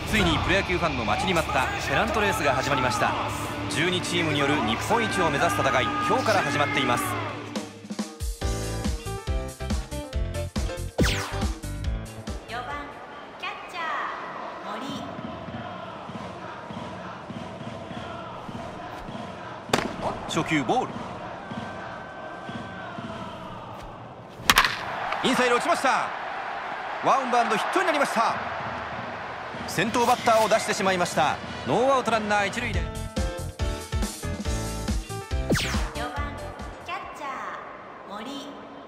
ついにプロ野球ファンの待ちに待ったペナントレースが始まりました。12チームによる日本一を目指す戦い、今日から始まっています。 4番キャッチャー森。 初球ボール、インサイド落ちました。ワンバウンドヒットになりました。先頭バッターを出してしまいました。ノーアウトランナー一塁で 4番キャッチャー森。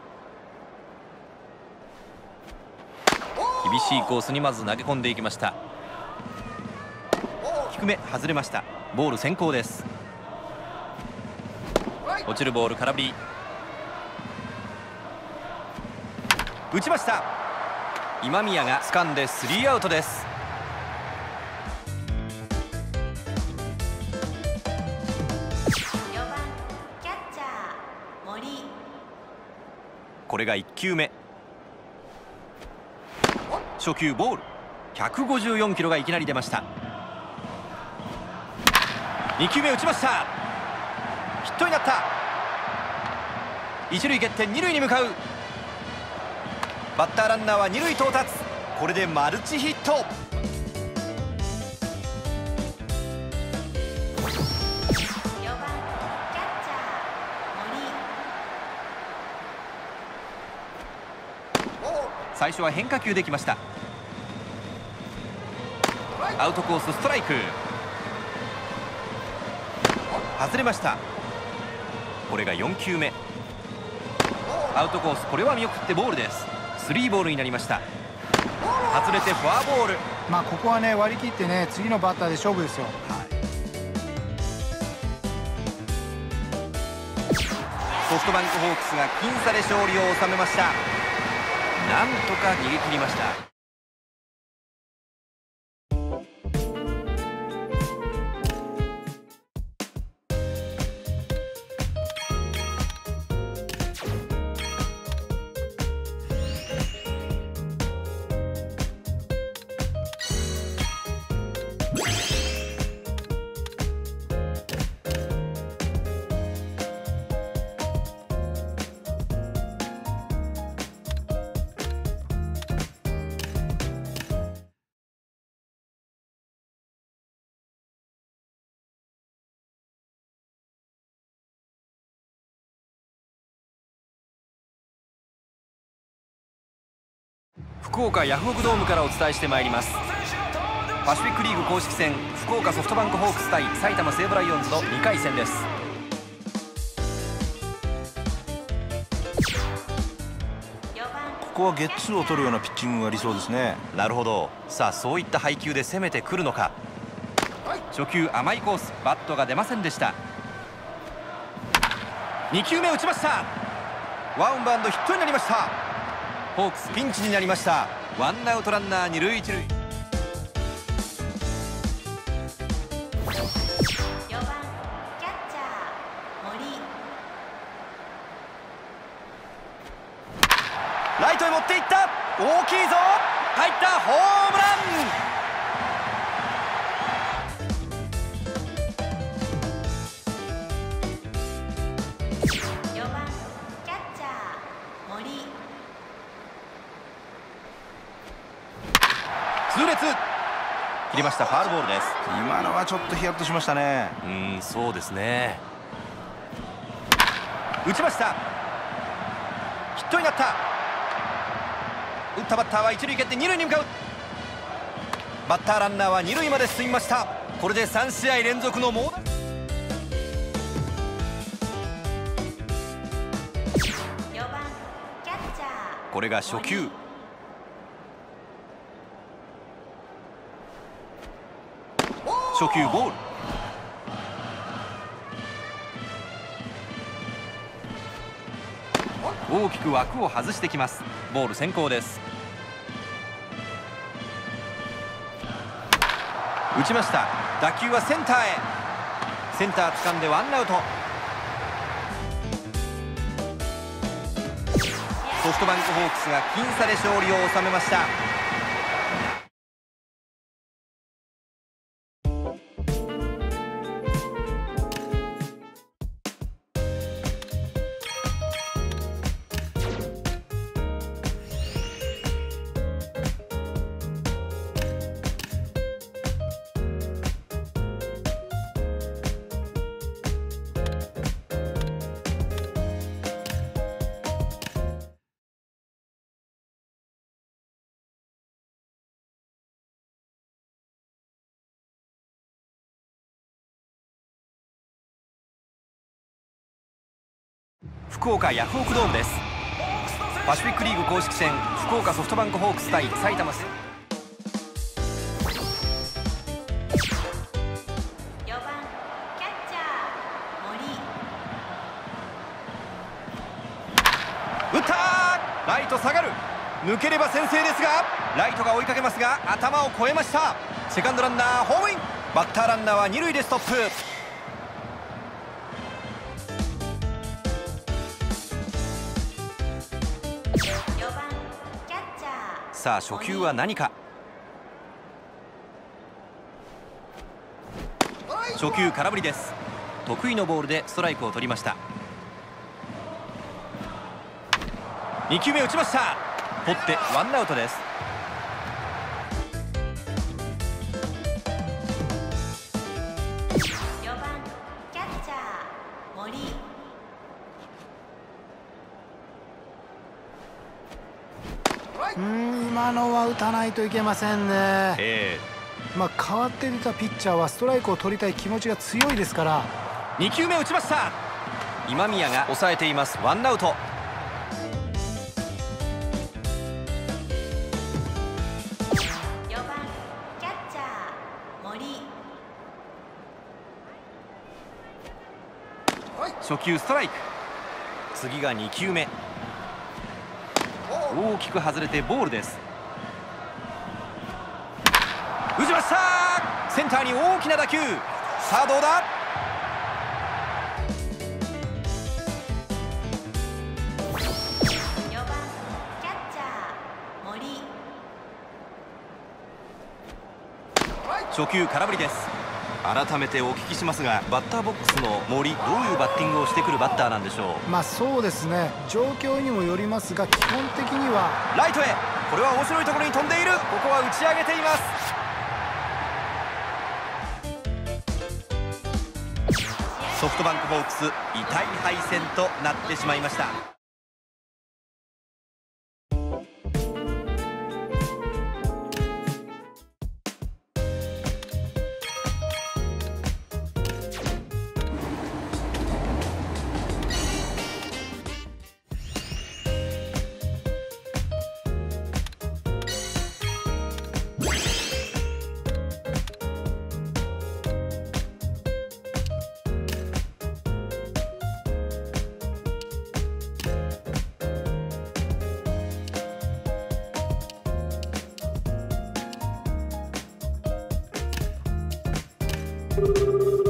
厳しいコースにまず投げ込んでいきました。低め外れました。ボール先行です。落ちるボール空振り、打ちました。今宮が掴んでスリーアウトです。 4番キャッチャー森。 これが1球目、初球ボール、154キロがいきなり出ました。2球目打ちました。ヒットになった。一塁蹴って二塁に向かう。バッターランナーは二塁到達。これでマルチヒット。 4番キャッチャー森。 最初は変化球できました。アウトコースストライク、外れました。これが4球目、アウトコース、これは見送ってボールです。スリーボールになりました。外れてフォアボール。 ここはね、割り切ってね、次のバッターで勝負ですよ。 ソフトバンクホークスが僅差で勝利を収めました。なんとか逃げ切りました。福岡ヤフオクドームからお伝えしてまいります。パシフィックリーグ公式戦、福岡ソフトバンクホークス対埼玉西武ライオンズの2回戦です。 ここはゲッツーを取るようなピッチングが理想ですね。 なるほど。さあ、そういった配球で攻めてくるのか。初球甘いコース、バットが出ませんでした。2球目打ちました。ワンバウンドヒットになりました。ホークスピンチになりました。ワンアウトランナー二塁一塁。 4番キャッチャー森。 ライトへ持っていった。大きいぞ。入った。ホームラン。痛烈、切りました。ファウルボールです。 今のはちょっとヒヤッとしましたね。 そうですね。打ちました。ヒットになった。打ったバッターは一塁蹴って二塁に向かう。バッターランナーは二塁まで進みました。これで3試合連続の猛打。これが初球。初球ボール。大きく枠を外してきます。ボール先行です。打ちました。打球はセンターへ。センター掴んでワンアウト。ソフトバンクホークスが僅差で勝利を収めました。 福岡ヤフオクドームです。パシフィックリーグ公式戦、福岡ソフトバンクホークス対埼玉西。 4番キャッチャー森。 打った、ライト下がる、抜ければ先制ですが、ライトが追いかけますが頭を越えました。セカンドランナーホームイン。バッターランナーは二塁でストップ。さあ初球は何か。初球空振りです。得意のボールでストライクを取りました。2球目打ちました。取ってワンアウトです。 4番キャッチャー森。 今のは打たないといけませんね。代わって出たピッチャーはストライクを取りたい気持ちが強いですから。 2球目打ちました。今宮が抑えています。ワンアウト。 4番キャッチャー森。 初球ストライク。次が2球目。大きく外れてボールです。打ちました。センターに大きな打球。さあどうだ。 4番キャッチャー森。 初球空振りです。改めてお聞きしますが、バッターボックスの森、どういうバッティングをしてくるバッターなんでしょう。 そうですね、状況にもよりますが、基本的にはライトへ。これは面白いところに飛んでいる。ここは打ち上げています。ソフトバンクホークス、痛い敗戦となってしまいました。 4